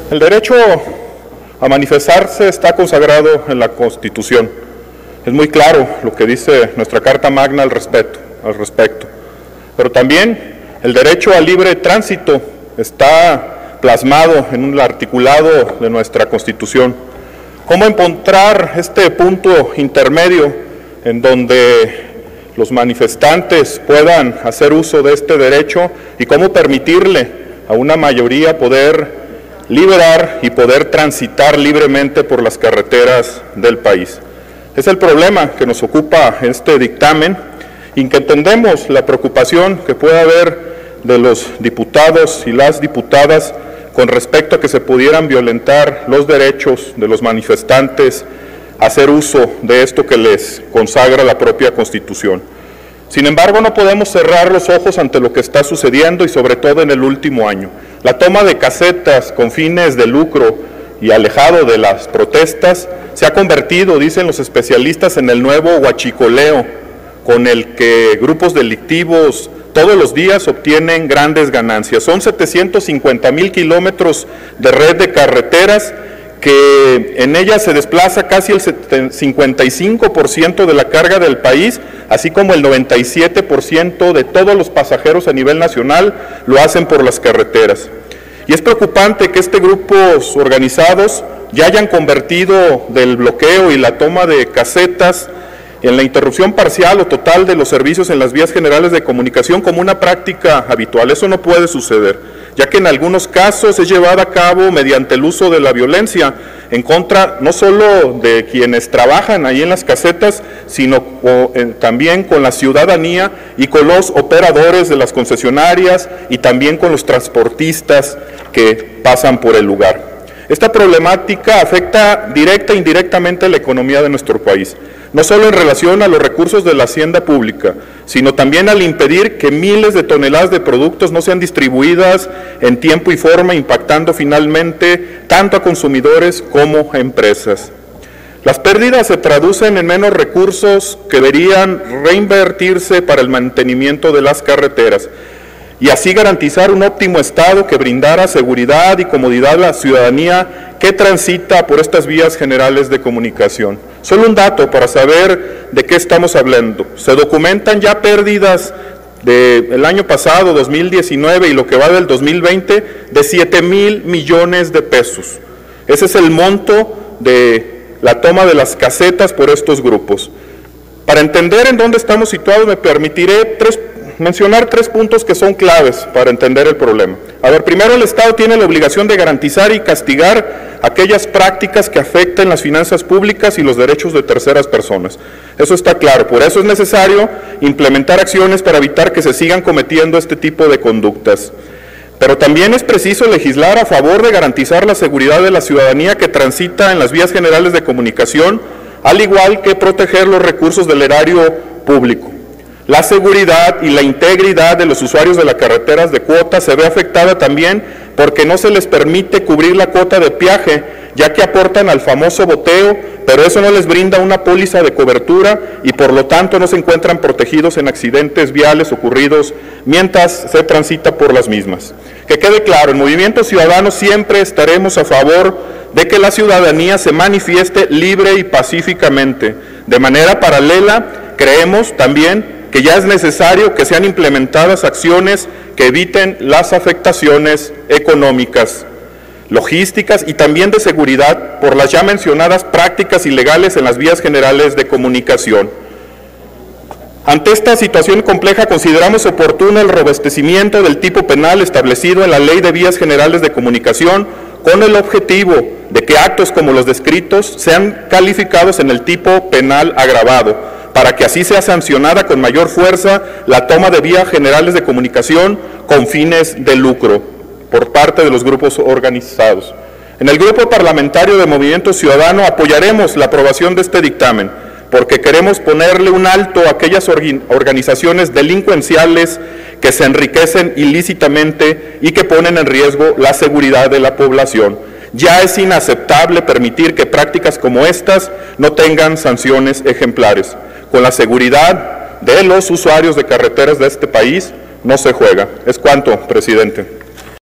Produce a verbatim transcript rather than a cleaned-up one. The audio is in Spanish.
El derecho a manifestarse está consagrado en la Constitución. Es muy claro lo que dice nuestra Carta Magna al respecto, al respecto. Pero también el derecho al libre tránsito está plasmado en un articulado de nuestra Constitución. ¿Cómo encontrar este punto intermedio en donde los manifestantes puedan hacer uso de este derecho y cómo permitirle a una mayoría poder liberar y poder transitar libremente por las carreteras del país? Es el problema que nos ocupa este dictamen y que entendemos la preocupación que puede haber de los diputados y las diputadas con respecto a que se pudieran violentar los derechos de los manifestantes a hacer uso de esto que les consagra la propia Constitución. Sin embargo, no podemos cerrar los ojos ante lo que está sucediendo y sobre todo en el último año. La toma de casetas con fines de lucro y alejado de las protestas se ha convertido, dicen los especialistas, en el nuevo huachicoleo, con el que grupos delictivos todos los días obtienen grandes ganancias. Son setecientos cincuenta mil kilómetros de red de carreteras que en ella se desplaza casi el cincuenta y cinco por ciento de la carga del país, así como el noventa y siete por ciento de todos los pasajeros a nivel nacional lo hacen por las carreteras. Y es preocupante que estos grupos organizados ya hayan convertido del bloqueo y la toma de casetas en la interrupción parcial o total de los servicios en las vías generales de comunicación como una práctica habitual. Eso no puede suceder, ya que en algunos casos es llevada a cabo mediante el uso de la violencia en contra no solo de quienes trabajan ahí en las casetas, sino también con la ciudadanía y con los operadores de las concesionarias y también con los transportistas que pasan por el lugar. Esta problemática afecta directa e indirectamente la economía de nuestro país, no solo en relación a los recursos de la hacienda pública, sino también al impedir que miles de toneladas de productos no sean distribuidas en tiempo y forma, impactando finalmente tanto a consumidores como a empresas. Las pérdidas se traducen en menos recursos que deberían reinvertirse para el mantenimiento de las carreteras y así garantizar un óptimo estado que brindara seguridad y comodidad a la ciudadanía que transita por estas vías generales de comunicación. Solo un dato para saber de qué estamos hablando. Se documentan ya pérdidas del año pasado, dos mil diecinueve, y lo que va del dos mil veinte, de siete mil millones de pesos. Ese es el monto de la toma de las casetas por estos grupos. Para entender en dónde estamos situados, me permitiré tres mencionar tres puntos que son claves para entender el problema. A ver, primero, el Estado tiene la obligación de garantizar y castigar aquellas prácticas que afecten las finanzas públicas y los derechos de terceras personas. Eso está claro. Por eso es necesario implementar acciones para evitar que se sigan cometiendo este tipo de conductas. Pero también es preciso legislar a favor de garantizar la seguridad de la ciudadanía que transita en las vías generales de comunicación, al igual que proteger los recursos del erario público. La seguridad y la integridad de los usuarios de las carreteras de cuota se ve afectada también porque no se les permite cubrir la cuota de peaje, ya que aportan al famoso boteo, pero eso no les brinda una póliza de cobertura y por lo tanto no se encuentran protegidos en accidentes viales ocurridos mientras se transita por las mismas. Que quede claro, en Movimiento Ciudadano siempre estaremos a favor de que la ciudadanía se manifieste libre y pacíficamente. De manera paralela, creemos también que ya es necesario que sean implementadas acciones que eviten las afectaciones económicas, logísticas y también de seguridad por las ya mencionadas prácticas ilegales en las vías generales de comunicación. Ante esta situación compleja, consideramos oportuno el robustecimiento del tipo penal establecido en la Ley de Vías Generales de Comunicación con el objetivo de que actos como los descritos sean calificados en el tipo penal agravado, para que así sea sancionada con mayor fuerza la toma de vías generales de comunicación con fines de lucro por parte de los grupos organizados. En el Grupo Parlamentario de Movimiento Ciudadano apoyaremos la aprobación de este dictamen, porque queremos ponerle un alto a aquellas organizaciones delincuenciales que se enriquecen ilícitamente y que ponen en riesgo la seguridad de la población. Ya es inaceptable permitir que prácticas como estas no tengan sanciones ejemplares. Con la seguridad de los usuarios de carreteras de este país no se juega. Es cuanto, presidente.